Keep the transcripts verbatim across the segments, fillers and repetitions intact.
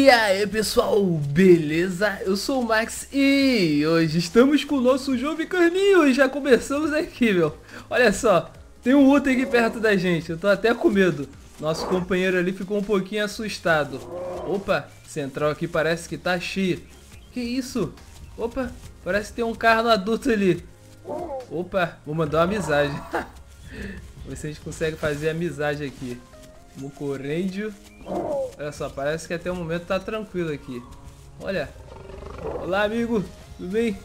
E aí pessoal, beleza? Eu sou o Max e hoje estamos com o nosso jovem Carninho e já começamos aqui, meu. Olha só, tem um Uta aqui perto da gente, eu tô até com medo. Nosso companheiro ali ficou um pouquinho assustado. Opa, central aqui parece que tá cheia. Que isso? Opa, parece que tem um carro adulto ali. Opa, vou mandar uma amizade. Ver se a gente consegue fazer amizade aqui. Mucorêndio. Olha só, parece que até o momento tá tranquilo aqui. Olha. Olá, amigo. Tudo bem?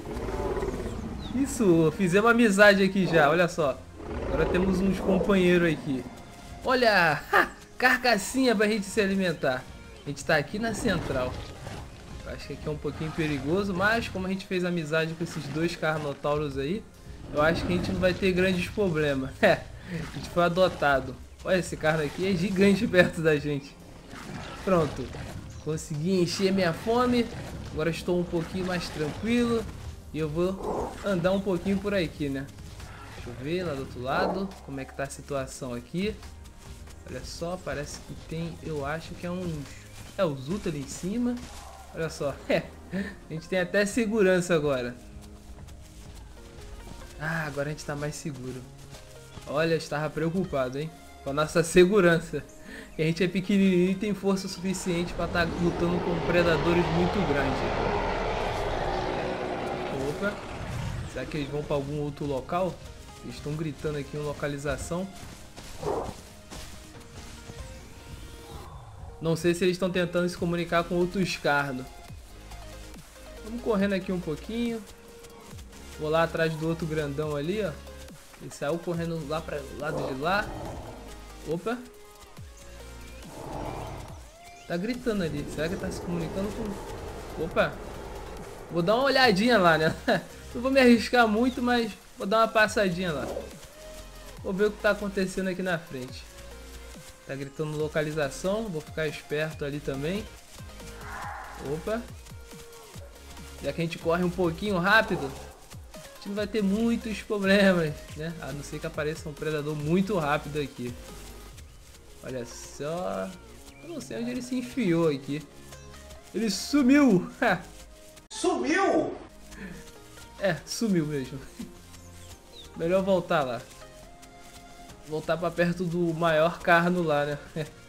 Isso, fizemos amizade aqui já, olha só. Agora temos uns companheiros aqui. Olha, carcassinha pra gente se alimentar. A gente tá aqui na central. Eu acho que aqui é um pouquinho perigoso, mas como a gente fez amizade com esses dois carnotauros aí, eu acho que a gente não vai ter grandes problemas. É, a gente foi adotado. Olha, esse carro aqui é gigante perto da gente. Pronto, consegui encher minha fome. Agora estou um pouquinho mais tranquilo. E eu vou andar um pouquinho por aqui, né? Deixa eu ver lá do outro lado como é que tá a situação aqui. Olha só, parece que tem, eu acho que é uns... É os Uta ali em cima. Olha só, é, a gente tem até segurança agora. Ah, agora a gente tá mais seguro. Olha, eu estava preocupado, hein? Com a nossa segurança. Que a gente é pequenininho e tem força suficiente para estar lutando com predadores muito grandes. Opa, será que eles vão para algum outro local? Eles estão gritando aqui em localização. Não sei se eles estão tentando se comunicar com outros carnos. Vamos correndo aqui um pouquinho. Vou lá atrás do outro grandão ali, ó. Ele saiu correndo lá para o lado de lá. Opa. Tá gritando ali. Será que tá se comunicando com... Opa. Vou dar uma olhadinha lá, né? Não vou me arriscar muito, mas vou dar uma passadinha lá. Vou ver o que tá acontecendo aqui na frente. Tá gritando localização. Vou ficar esperto ali também. Opa. Já que a gente corre um pouquinho rápido, a gente não vai ter muitos problemas, né? A não ser que apareça um predador muito rápido aqui. Olha só. Eu não sei onde ele se enfiou aqui. Ele sumiu! Sumiu? É, sumiu mesmo. Melhor voltar lá. Voltar pra perto do maior carno lá, né?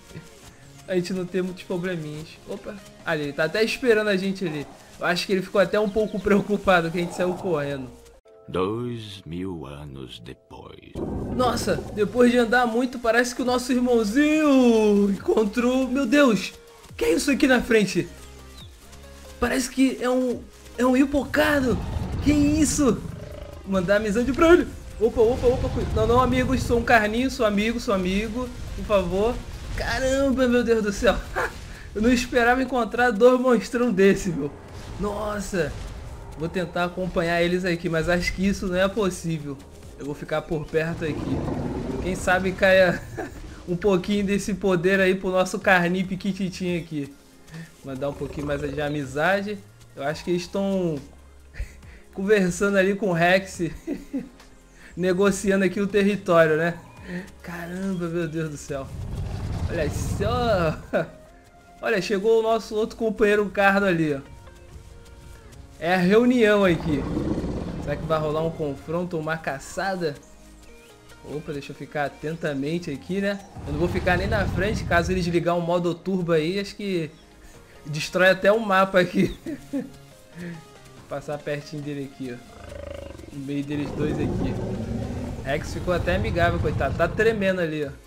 A gente não tem muitos probleminhas. Opa! Ali, ele tá até esperando a gente ali. Eu acho que ele ficou até um pouco preocupado que a gente saiu correndo. Dois mil anos depois. Nossa, depois de andar muito, parece que o nosso irmãozinho encontrou... Meu Deus, o que é isso aqui na frente? Parece que é um... É um hipocado. Que isso? Vou mandar amizade pra ele. Opa, opa, opa. Não, não, amigos, sou um carninho, sou amigo, sou amigo. Por favor. Caramba, meu Deus do céu. Eu não esperava encontrar dois monstrão desse, meu. Nossa. Vou tentar acompanhar eles aqui, mas acho que isso não é possível. Eu vou ficar por perto aqui. Quem sabe caia um pouquinho desse poder aí pro nosso carninho piquititinho aqui. Mandar um pouquinho mais de amizade. Eu acho que eles estão conversando ali com o Rex. Negociando aqui o território, né? Caramba, meu Deus do céu. Olha só. Olha, chegou o nosso outro companheiro carno ali, ó. É a reunião aqui. Será que vai rolar um confronto ou uma caçada? Opa, deixa eu ficar atentamente aqui, né? Eu não vou ficar nem na frente, caso eles ligar um modo turbo aí, acho que destrói até o mapa aqui. Vou passar pertinho dele aqui, ó. No meio deles dois aqui. Rex ficou até amigável, coitado. Tá tremendo ali, ó.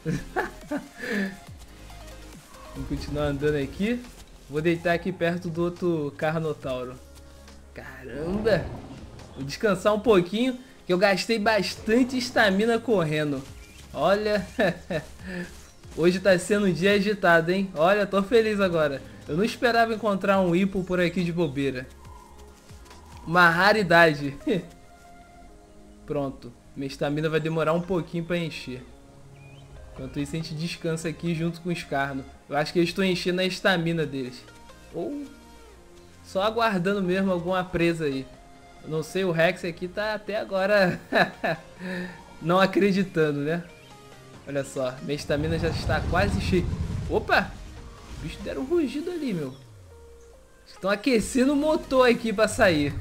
Vamos continuar andando aqui. Vou deitar aqui perto do outro carnotauro. Caramba! Vou descansar um pouquinho, que eu gastei bastante estamina correndo. Olha, hoje tá sendo um dia agitado, hein? Olha, tô feliz agora. Eu não esperava encontrar um hipo por aqui de bobeira. Uma raridade. Pronto, minha estamina vai demorar um pouquinho pra encher. Enquanto isso a gente descansa aqui junto com os carnos. Eu acho que eu estou enchendo a estamina deles. Ou... só aguardando mesmo alguma presa aí. Eu não sei, o Rex aqui tá até agora não acreditando, né? Olha só, minha estamina já está quase cheia. Opa! bichos deram um rugido ali, meu. Estão aquecendo o motor aqui pra sair.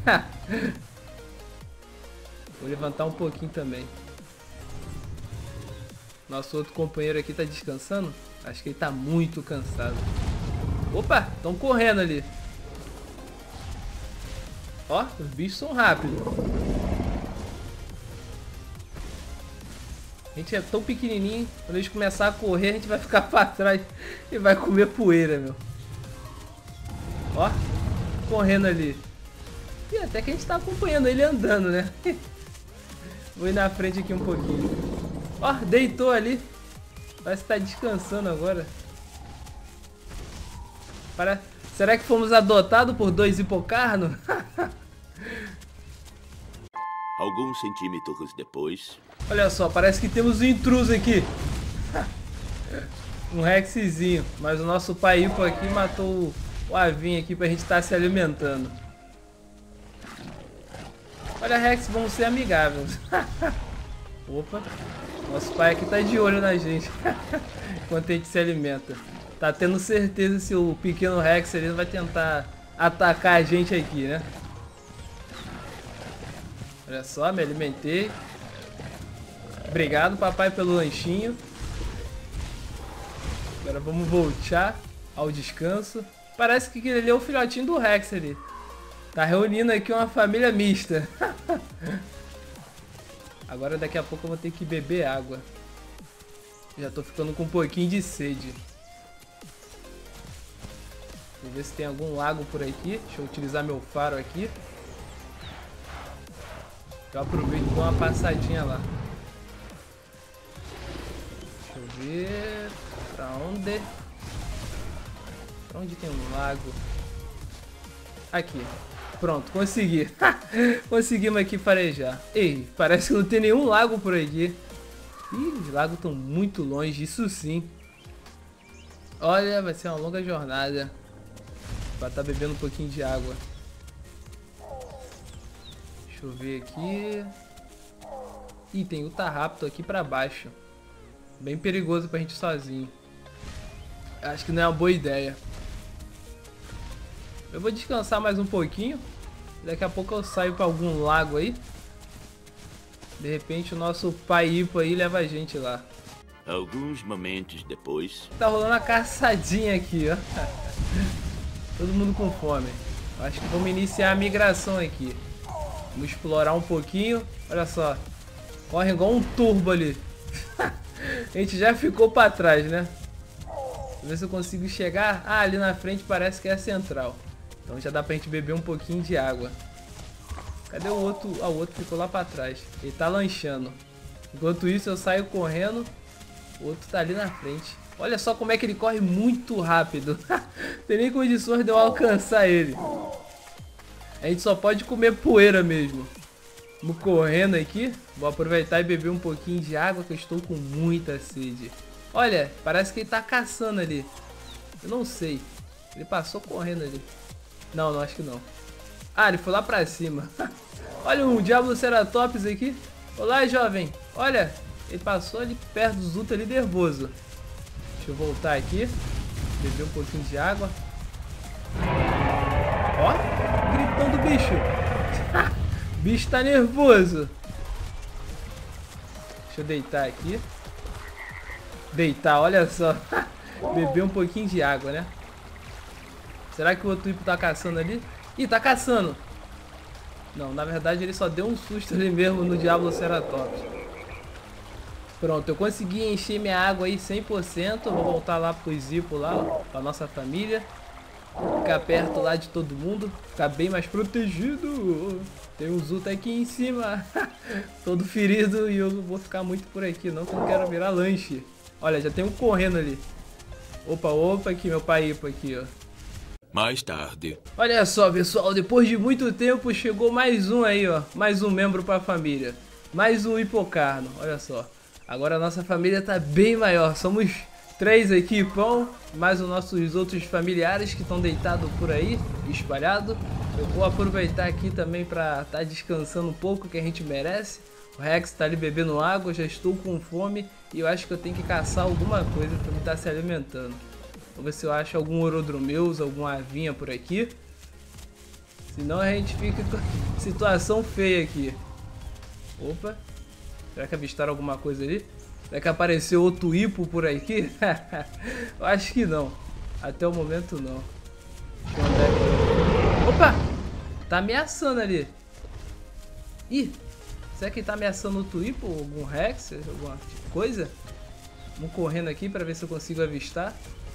Vou levantar um pouquinho também. Nosso outro companheiro aqui tá descansando. Acho que ele tá muito cansado. Opa, estão correndo ali. Ó, os bichos são rápidos. A gente é tão pequenininho, quando eles começarem a correr, a gente vai ficar pra trás e vai comer poeira, meu. Ó, correndo ali. E até que a gente tá acompanhando ele andando, né? Vou ir na frente aqui um pouquinho. Ó, deitou ali. Parece que tá descansando agora. Para... Será que fomos adotados por dois hipocarnos? Alguns centímetros depois... Olha só, parece que temos um intruso aqui. Um Rexzinho. Mas o nosso pai hipo aqui matou o avinho aqui pra gente estar se alimentando. Olha, Rex, vamos ser amigáveis. Opa. Nosso pai aqui tá de olho na gente. Enquanto a gente se alimenta. Tá tendo certeza se o pequeno Rex ele vai tentar atacar a gente aqui, né? Olha só, me alimentei. Obrigado, papai, pelo lanchinho. Agora vamos voltar ao descanso. Parece que ele é o filhotinho do Rex ali. Tá reunindo aqui uma família mista. Agora daqui a pouco eu vou ter que beber água. Já tô ficando com um pouquinho de sede. Vou ver se tem algum lago por aqui. Deixa eu utilizar meu faro aqui. Eu aproveito e dou uma passadinha lá. Deixa eu ver... Pra onde? Pra onde tem um lago? Aqui. Pronto, consegui. Conseguimos aqui farejar. Ei, parece que não tem nenhum lago por aqui. Ih, os lagos estão muito longe, isso sim. Olha, vai ser uma longa jornada. Vai estar bebendo um pouquinho de água. Deixa eu ver aqui. Ih, tem o Tarrapto aqui pra baixo. Bem perigoso pra gente ir sozinho. Acho que não é uma boa ideia. Eu vou descansar mais um pouquinho. Daqui a pouco eu saio pra algum lago aí. De repente o nosso pai hipo aí leva a gente lá. Alguns momentos depois... Tá rolando uma caçadinha aqui, ó. Todo mundo com fome. Acho que vamos iniciar a migração aqui. Vamos explorar um pouquinho. Olha só. Corre igual um turbo ali. A gente já ficou pra trás, né? Vou ver se eu consigo chegar. Ah, ali na frente parece que é a central. Então já dá pra gente beber um pouquinho de água. Cadê o outro? Ah, o outro ficou lá pra trás. Ele tá lanchando. Enquanto isso eu saio correndo. O outro tá ali na frente. Olha só como é que ele corre muito rápido. Tem nem condições de eu alcançar ele. A gente só pode comer poeira mesmo. Vamos correndo aqui. Vou aproveitar e beber um pouquinho de água que eu estou com muita sede. Olha, parece que ele tá caçando ali. Eu não sei. Ele passou correndo ali. Não, não, acho que não. Ah, ele foi lá pra cima. Olha um Diabloceratops aqui. Olá, jovem. Olha, ele passou ali perto do Zuta ali nervoso. Deixa eu voltar aqui. Beber um pouquinho de água. Ó, gritão do bicho. O bicho tá nervoso. Deixa eu deitar aqui. Deitar, olha só. Beber um pouquinho de água, né? Será que o outro hipo tá caçando ali? Ih, tá caçando. Não, na verdade ele só deu um susto ali mesmo no Diabloceratops. Pronto, eu consegui encher minha água aí cem por cento. Vou voltar lá pro Zipo lá, pra nossa família. Ficar perto lá de todo mundo. Ficar bem mais protegido. Tem um Zuta aqui em cima. Todo ferido e eu não vou ficar muito por aqui não, que eu não quero virar lanche. Olha, já tem um correndo ali. Opa, opa, aqui meu pai hipo aqui, ó. Mais tarde. Olha só, pessoal, depois de muito tempo chegou mais um aí, ó. Mais um membro pra família. Mais um hipocarno, olha só. Agora a nossa família tá bem maior. Somos três aqui, pão. Mais os nossos outros familiares que estão deitados por aí, espalhados. Eu vou aproveitar aqui também pra estar descansando um pouco, que a gente merece. O Rex tá ali bebendo água, já estou com fome. E eu acho que eu tenho que caçar alguma coisa pra me estar se alimentando. Vou ver se eu acho algum Orodromeus, alguma avinha por aqui. Senão a gente fica com situação feia aqui. Opa. Será que avistaram alguma coisa ali? Será que apareceu outro hipo por aqui? Eu acho que não. Até o momento não. Deixa eu andar aqui. Opa! Tá ameaçando ali. Ih! Será que ele tá ameaçando outro hipo? Algum Rex? Alguma coisa? Vamos correndo aqui pra ver se eu consigo avistar.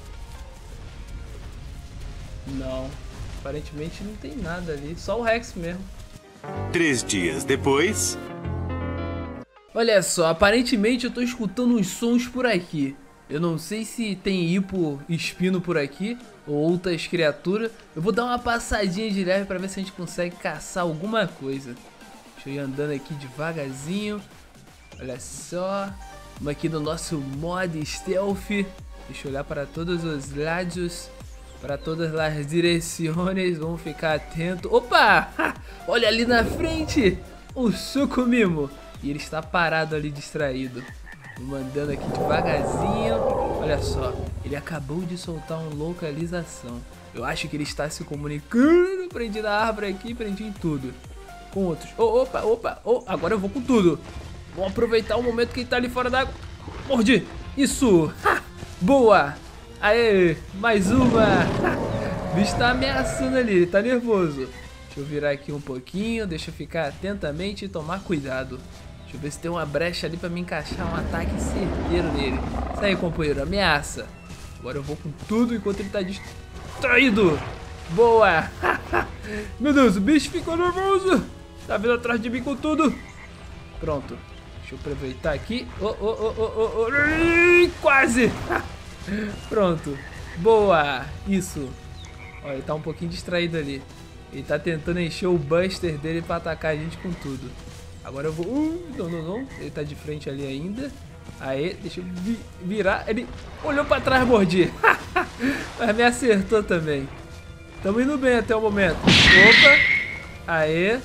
Não. Aparentemente não tem nada ali. Só o Rex mesmo. Três dias depois... Olha só, aparentemente eu tô escutando uns sons por aqui. Eu não sei se tem hipo espino por aqui ou outras criaturas. Eu vou dar uma passadinha de leve pra ver se a gente consegue caçar alguma coisa. Deixa eu ir andando aqui devagarzinho. Olha só. Vamos aqui no nosso mod stealth. Deixa eu olhar para todos os lados, para todas as direções. Vamos ficar atento. Opa! Olha ali na frente o Sucumimo. E ele está parado ali, distraído. Vamos andando aqui devagarzinho. Olha só, ele acabou de soltar uma localização. Eu acho que ele está se comunicando. Prendi na árvore aqui, prendi em tudo. Com outros. Oh, opa, opa, oh, agora eu vou com tudo. Vamos aproveitar o momento que ele está ali fora d'água. Mordi. Isso. Ha! Boa. Aê, mais uma. O bicho tá ameaçando ali, ele tá nervoso. Deixa eu virar aqui um pouquinho, deixa eu ficar atentamente e tomar cuidado. Deixa eu ver se tem uma brecha ali pra me encaixar um ataque certeiro nele. Isso aí, companheiro, ameaça. Agora eu vou com tudo enquanto ele tá distraído. Boa. Meu Deus, o bicho ficou nervoso. Tá vindo atrás de mim com tudo. Pronto. Deixa eu aproveitar aqui. Oh, oh, oh, oh, oh, oh. Quase. Pronto. Boa. Isso. Olha, ele tá um pouquinho distraído ali. Ele tá tentando encher o Buster dele pra atacar a gente com tudo. Agora eu vou... Uh, não, não, não. Ele tá de frente ali ainda. Aê, deixa eu vi virar. Ele olhou pra trás, mordi. Mas me acertou também. Tamo indo bem até o momento. Opa. Aê.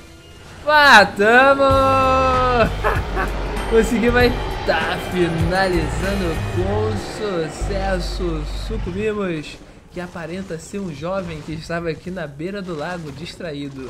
Matamos. Consegui, vai tá finalizando com sucesso. Sucumimos. Que aparenta ser um jovem que estava aqui na beira do lago, distraído.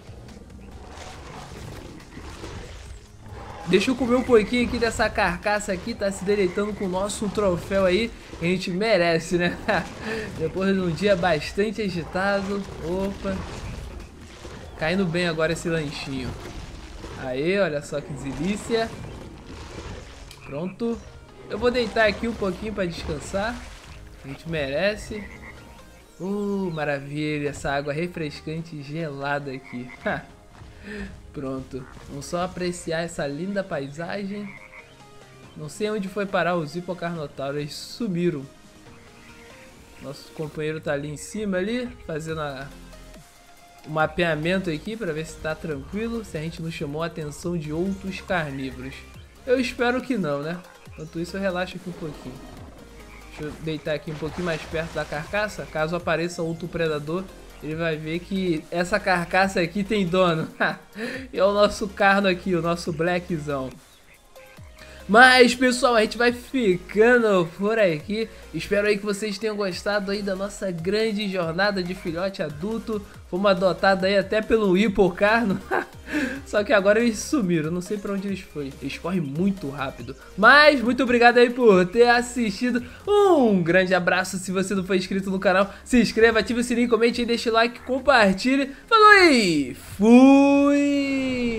Deixa eu comer um pouquinho aqui dessa carcaça aqui, tá se deleitando com o nosso troféu aí, que a gente merece, né? Depois de um dia bastante agitado. Opa. Caindo bem agora esse lanchinho. Aê, olha só que delícia. Pronto. Eu vou deitar aqui um pouquinho para descansar. A gente merece. Uh, maravilha, essa água refrescante e gelada aqui. Pronto, vamos só apreciar essa linda paisagem. Não sei onde foi parar os hipocarnotauros, eles sumiram. Nosso companheiro tá ali em cima, ali, fazendo a... o mapeamento aqui para ver se tá tranquilo, se a gente não chamou a atenção de outros carnívoros. Eu espero que não, né? Enquanto isso eu relaxo aqui um pouquinho. Deixa eu deitar aqui um pouquinho mais perto da carcaça. Caso apareça outro predador, ele vai ver que essa carcaça aqui tem dono. É o nosso carno aqui, o nosso blackzão. Mas, pessoal, a gente vai ficando por aqui. Espero aí que vocês tenham gostado aí da nossa grande jornada de filhote adulto. Fomos adotados aí até pelo hipocarno. Só que agora eles sumiram, não sei pra onde eles foram. Eles correm muito rápido. Mas, muito obrigado aí por ter assistido. Um grande abraço. Se você não for inscrito no canal, se inscreva, ative o sininho, comente aí, deixe o like, compartilhe. Falou aí! Fui!